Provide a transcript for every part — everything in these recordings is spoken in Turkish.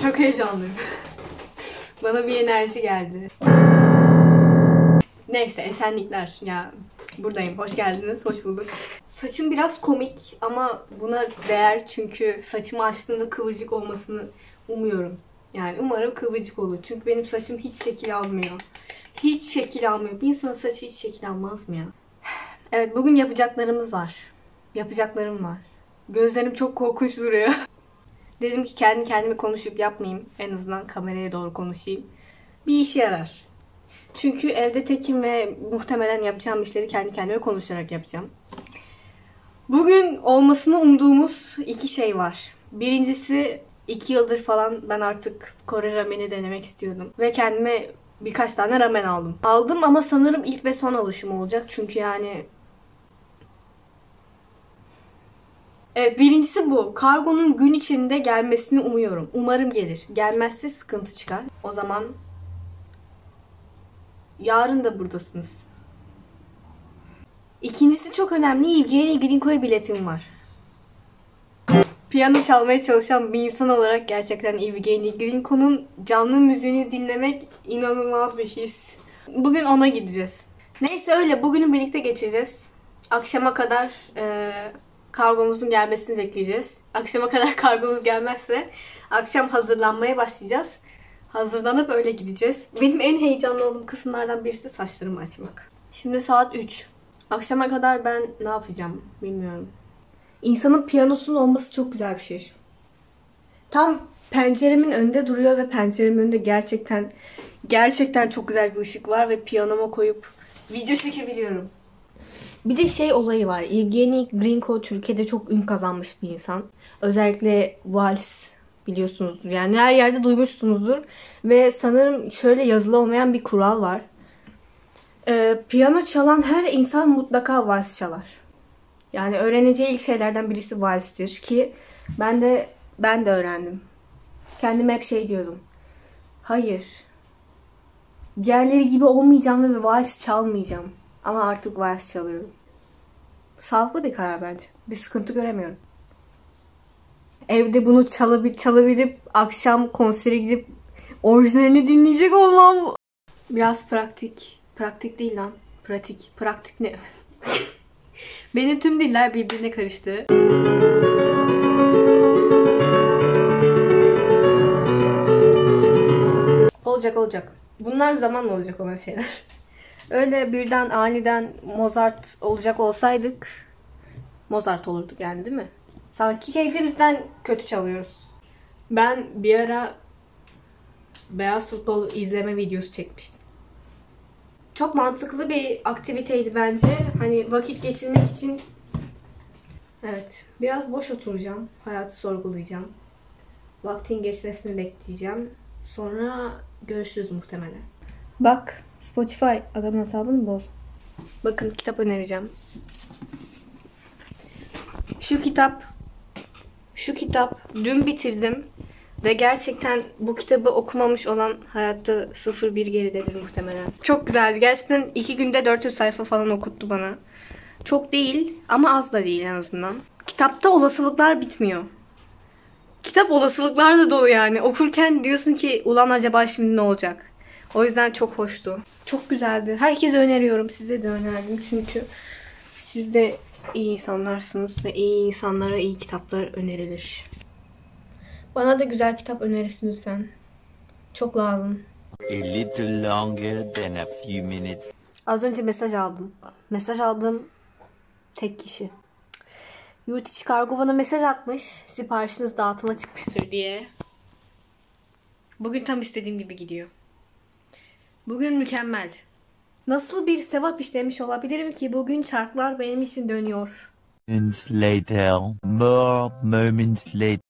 Çok heyecanlıyım. Bana bir enerji geldi. Neyse, esenlikler. Ya buradayım. Hoş geldiniz. Hoş bulduk. Saçım biraz komik ama buna değer çünkü saçımı açtığımda kıvırcık olmasını umuyorum. Yani umarım kıvırcık olur. Çünkü benim saçım hiç şekil almıyor. Hiç şekil almıyor. Bir insanın saçı hiç şekil almaz mı ya? Evet, bugün yapacaklarımız var. Yapacaklarım var. Gözlerim çok korkunç duruyor. Dedim ki kendi kendime konuşup yapmayayım. En azından kameraya doğru konuşayım. Bir işe yarar. Çünkü evde tekim ve muhtemelen yapacağım işleri kendi kendime konuşarak yapacağım. Bugün olmasını umduğumuz iki şey var. Birincisi 2 yıldır falan ben artık Kore rameni denemek istiyordum. Ve kendime birkaç tane ramen aldım. Aldım ama sanırım ilk ve son alışım olacak. Çünkü yani... Evet, birincisi bu. Kargonun gün içinde gelmesini umuyorum. Umarım gelir. Gelmezse sıkıntı çıkar. O zaman yarın da buradasınız. İkincisi çok önemli. Evgeny Grinko'ya biletim var. Piyano çalmaya çalışan bir insan olarak gerçekten Evgeny Grinko'nun canlı müziğini dinlemek inanılmaz bir his. Bugün ona gideceğiz. Neyse öyle. Bugünü birlikte geçireceğiz. Akşama kadar kargomuzun gelmesini bekleyeceğiz. Akşama kadar kargomuz gelmezse akşam hazırlanmaya başlayacağız. Hazırlanıp öyle gideceğiz. Benim en heyecanlı olduğum kısımlardan birisi saçlarımı açmak. Şimdi saat 3. Akşama kadar ben ne yapacağım bilmiyorum. İnsanın piyanosunun olması çok güzel bir şey. Tam penceremin önünde duruyor ve penceremin önünde gerçekten çok güzel bir ışık var ve piyanoma koyup video çekebiliyorum. Bir de şey olayı var. Evgeny Grinko Türkiye'de çok ün kazanmış bir insan. Özellikle vals biliyorsunuzdur. Yani her yerde duymuşsunuzdur. Ve sanırım şöyle yazılı olmayan bir kural var. Piyano çalan her insan mutlaka vals çalar. Yani öğreneceği ilk şeylerden birisi valstir ki ben de öğrendim. Kendime hep şey diyordum. Hayır. Diğerleri gibi olmayacağım ve vals çalmayacağım. Ama artık vals çalıyorum. Sağlıklı bir karar bence. Bir sıkıntı göremiyorum. Evde bunu çalabilip akşam konsere gidip orijinalini dinleyecek olmam. Biraz pratik. Pratik değil lan. Pratik. Pratik ne? Benim tüm diller birbirine karıştı. Olacak. Bunlar zamanla olacak olan şeyler. Öyle birden aniden Mozart olacak olsaydık Mozart olurduk yani, değil mi? Sanki keyfimizden kötü çalıyoruz. Ben bir ara beyaz futbol izleme videosu çekmiştim. Çok mantıklı bir aktiviteydi bence. Hani vakit geçirmek için. Evet. Biraz boş oturacağım. Hayatı sorgulayacağım. Vaktin geçmesini bekleyeceğim. Sonra görüşürüz muhtemelen. Bak. Spotify. Adamın hesabını boz. Bakın kitap önereceğim. Şu kitap dün bitirdim. Ve gerçekten bu kitabı okumamış olan hayatta 0-1 geridedir muhtemelen. Çok güzeldi. Gerçekten 2 günde 400 sayfa falan okuttu bana. Çok değil ama az da değil en azından. Kitapta olasılıklar bitmiyor. Kitap olasılıklarla dolu yani. Okurken diyorsun ki ulan acaba şimdi ne olacak? O yüzden çok hoştu. Çok güzeldi. Herkese öneriyorum. Size de önerdim çünkü siz de iyi insanlarsınız ve iyi insanlara iyi kitaplar önerilir. Bana da güzel kitap önerirsin lütfen. Çok lazım. A little longer than a few minutes. Az önce mesaj aldım. Mesaj aldığım tek kişi. Yurt içi kargo bana mesaj atmış. Siparişiniz dağıtıma çıkmıştır diye. Bugün tam istediğim gibi gidiyor. Bugün mükemmel. Nasıl bir sevap işlemiş olabilirim ki bugün çarklar benim için dönüyor. Moments later, more moments later.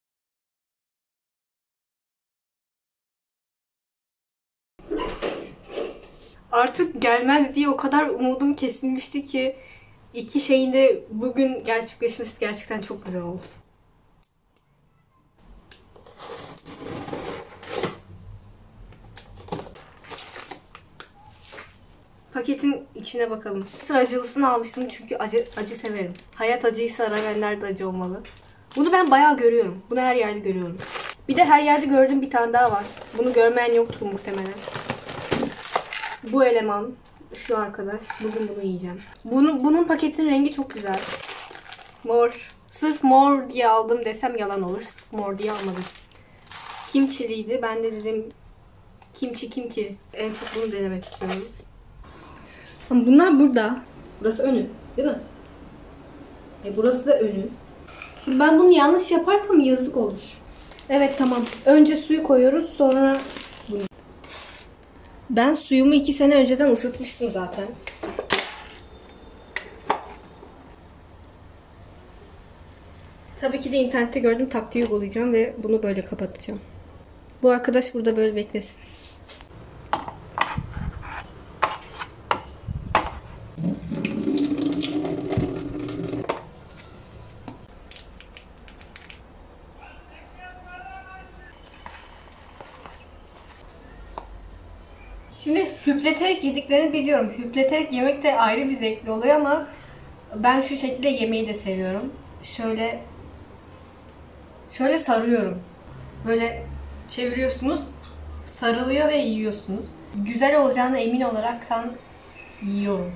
Artık gelmez diye o kadar umudum kesilmişti ki iki şeyin de bugün gerçekleşmesi gerçekten çok güzel oldu. Paketin içine bakalım. Sıra acılısını almıştım çünkü acı severim. Hayat acıysa ravenler de acı olmalı. Bunu ben bayağı görüyorum. Bunu her yerde görüyorum. Bir de her yerde gördüğüm bir tane daha var. Bunu görmeyen yoktur muhtemelen. Bu eleman. Şu arkadaş. Bugün bunu yiyeceğim. Bunun paketin rengi çok güzel. Mor. Sırf mor diye aldım desem yalan olur. Sırf mor diye almadım. Kimçiliydi. Ben de dedim kimçi kim ki? En çok bunu denemek istiyorum. Ama bunlar burada. Burası önü. Değil mi? Burası da önü. Şimdi ben bunu yanlış yaparsam yazık olur. Evet tamam. Önce suyu koyuyoruz. Sonra bunu. Ben suyumu 2 sene önceden ısıtmıştım zaten. Tabii ki de internette gördüğüm taktiği uygulayacağım ve bunu böyle kapatacağım. Bu arkadaş burada böyle beklesin. Şimdi hüpleterek yediklerini biliyorum. Hüpleterek yemek de ayrı bir zevkli oluyor ama ben şu şekilde yemeyi de seviyorum. Şöyle sarıyorum. Böyle çeviriyorsunuz, sarılıyor ve yiyorsunuz. Güzel olacağına emin olaraktan yiyorum.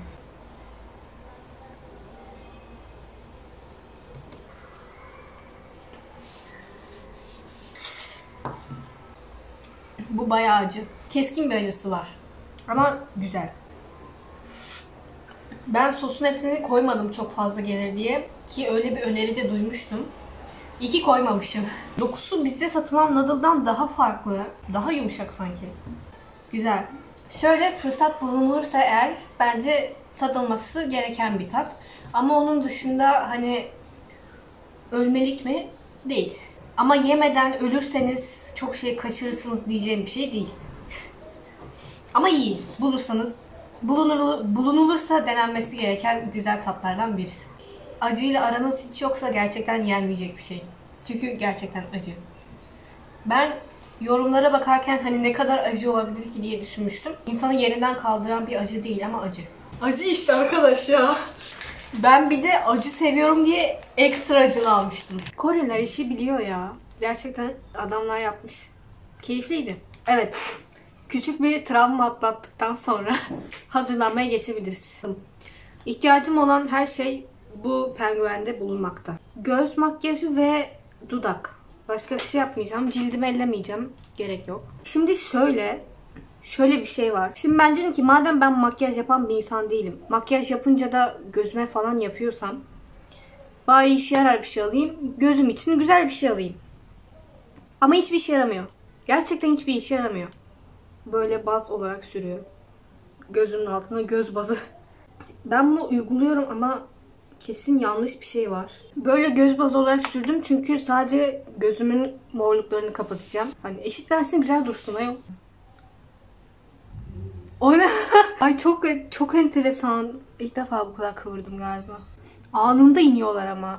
Bu bayağı acı. Keskin bir acısı var. Ama güzel. Ben sosun hepsini koymadım çok fazla gelir diye. Ki öyle bir öneri de duymuştum. 2 koymamışım. Dokusu bizde satılan noodle'dan daha farklı. Daha yumuşak sanki. Güzel. Şöyle fırsat bulunursa eğer bence tadılması gereken bir tat. Ama onun dışında hani ölmelik mi? Değil. Ama yemeden ölürseniz çok şey kaçırırsınız diyeceğim bir şey değil. Ama yiyin. Bulunulursa denenmesi gereken güzel tatlardan birisi. Acıyla aranız hiç yoksa gerçekten yenmeyecek bir şey. Çünkü gerçekten acı. Ben yorumlara bakarken hani ne kadar acı olabilir ki diye düşünmüştüm. İnsanı yerinden kaldıran bir acı değil ama acı. Acı işte arkadaş ya. Ben bir de acı seviyorum diye ekstra acılı almıştım. Koreliler işi biliyor ya. Gerçekten adamlar yapmış. Keyifliydi. Evet. Küçük bir travma atlattıktan sonra hazırlanmaya geçebiliriz. İhtiyacım olan her şey bu penguende bulunmakta. Göz makyajı ve dudak. Başka bir şey yapmayacağım. Cildimi ellemeyeceğim. Gerek yok. Şimdi şöyle bir şey var. Şimdi ben dedim ki madem ben makyaj yapan bir insan değilim. Makyaj yapınca da gözüme falan yapıyorsam bari işe yarar bir şey alayım. Gözüm için güzel bir şey alayım. Ama hiçbir işe yaramıyor. Gerçekten hiçbir işe yaramıyor. Böyle baz olarak sürüyor. Gözümün altına göz bazı. Ben bunu uyguluyorum ama kesin yanlış bir şey var. Böyle göz bazı olarak sürdüm çünkü sadece gözümün morluklarını kapatacağım. Hani eşitlensin güzel dursun ayol. O ne? Ay çok enteresan. İlk defa bu kadar kıvırdım galiba. Anında iniyorlar ama.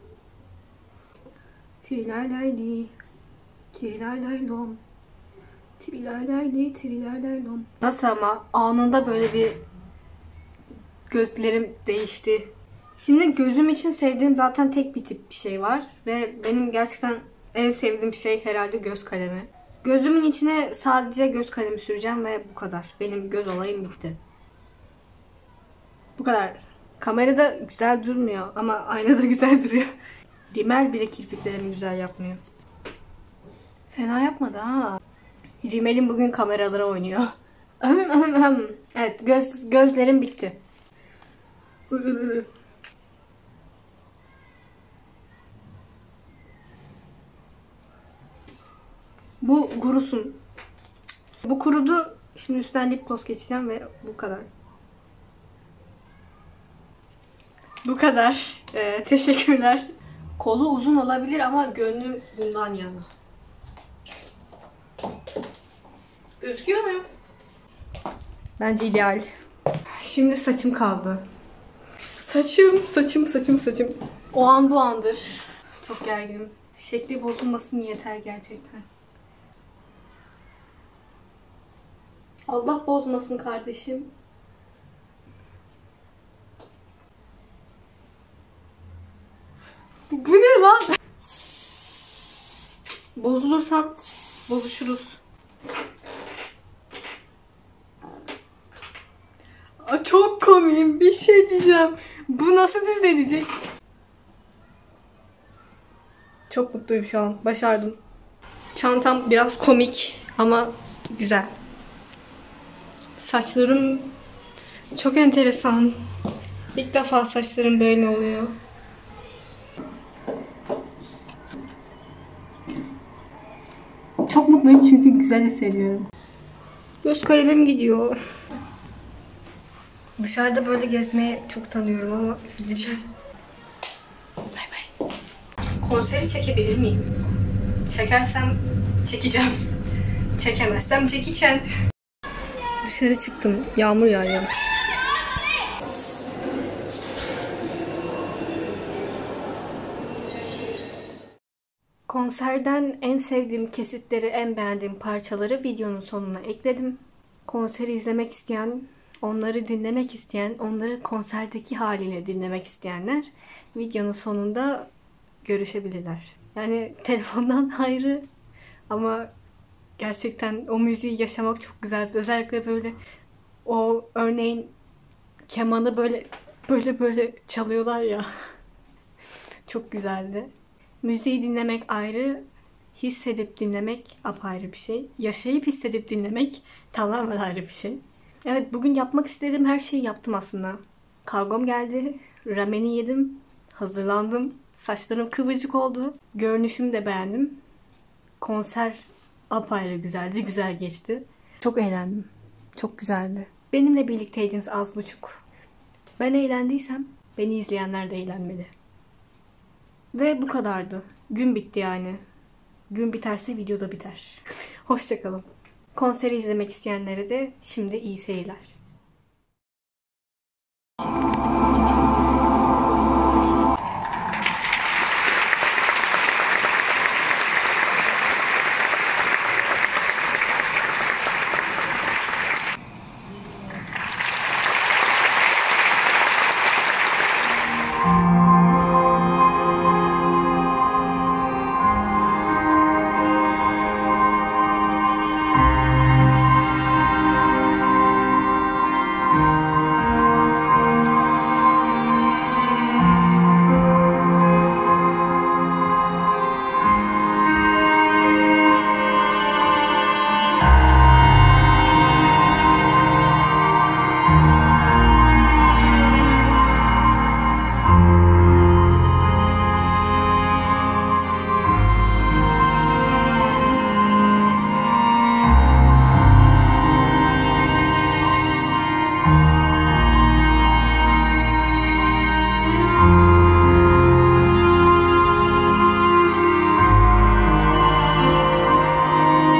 Tirilaylayli. Tirilaylaylom. Tirilaylayli. Tirilaylaylom. Nasıl ama? Anında böyle bir gözlerim değişti. Şimdi gözüm için sevdiğim zaten tek bir tip bir şey var. Ve benim gerçekten en sevdiğim şey herhalde göz kalemi. Gözümün içine sadece göz kalemi süreceğim ve bu kadar. Benim göz olayım bitti. Bu kadar. Kamerada güzel durmuyor ama aynada güzel duruyor. Rimel bile kirpiklerimi güzel yapmıyor. Fena yapmadı ha. Rimel'in bugün kameralara oynuyor. Evet, gözlerim bitti. Bu kurusun. Bu kurudu. Şimdi üstten lip gloss geçeceğim ve bu kadar. Bu kadar. Teşekkürler. Kolu uzun olabilir ama gönlüm bundan yana. Gözüküyor muyum? Bence ideal. Şimdi saçım kaldı. Saçım. O an bu andır. Çok gerginim. Şekli bozulmasın yeter gerçekten. Allah bozmasın kardeşim. Bu ne lan? Bozulursan bozuşuruz. Çok komik bir şey diyeceğim. Bu nasıl düzelecek? Çok mutluyum şu an. Başardım. Çantam biraz komik ama güzel. Saçlarım çok enteresan. İlk defa saçlarım böyle oluyor. Çok mutluyum çünkü güzel hissediyorum. Göz kalemim gidiyor. Dışarıda böyle gezmeye çok tanıyorum ama gideceğim. Bay bay. Konseri çekebilir miyim? Çekersem çekeceğim. Çekemezsem çekeceğim. Dışarı çıktım. Yağmur yağıyor. Konserden en sevdiğim kesitleri, en beğendiğim parçaları videonun sonuna ekledim. Konseri izlemek isteyen, onları dinlemek isteyen, onları konserdeki haliyle dinlemek isteyenler videonun sonunda görüşebilirler. Yani telefondan ayrı ama gerçekten o müziği yaşamak çok güzeldi. Özellikle böyle o örneğin kemanı böyle çalıyorlar ya. Çok güzeldi. Müziği dinlemek ayrı, hissedip dinlemek apayrı bir şey. Yaşayıp hissedip dinlemek tamamen ayrı bir şey. Evet, bugün yapmak istediğim her şeyi yaptım aslında. Kargom geldi, rameni yedim, hazırlandım. Saçlarım kıvırcık oldu. Görünüşümü de beğendim. Konser apayrı güzeldi, güzel geçti. Çok eğlendim. Çok güzeldi. Benimle birlikteydiniz az buçuk. Ben eğlendiysem beni izleyenler de eğlenmeli. Ve bu kadardı. Gün bitti yani. Gün biterse video da biter. Hoşça kalın. Konseri izlemek isteyenlere de şimdi iyi seyirler.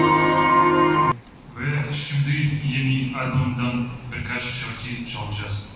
Şimdi yeni albümden birkaç şarkı çalacağız.